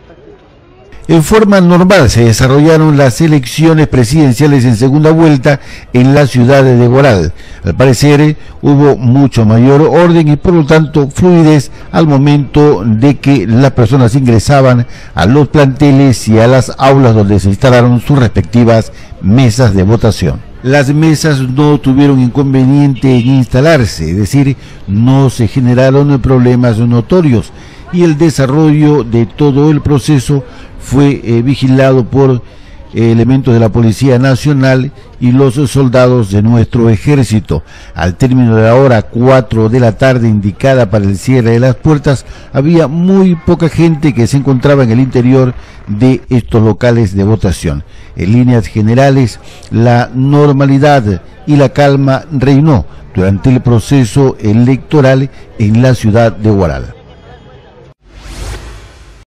En forma normal se desarrollaron las elecciones presidenciales en segunda vuelta en la ciudad de Huaral. Al parecer hubo mucho mayor orden y por lo tanto fluidez al momento de que las personas ingresaban a los planteles y a las aulas donde se instalaron sus respectivas mesas de votación. Las mesas no tuvieron inconveniente en instalarse, es decir, no se generaron problemas notorios y el desarrollo de todo el proceso fue vigilado por elementos de la Policía Nacional y los soldados de nuestro ejército. Al término de la hora 4 de la tarde indicada para el cierre de las puertas, había muy poca gente que se encontraba en el interior de estos locales de votación. En líneas generales, la normalidad y la calma reinó durante el proceso electoral en la ciudad de Huaral.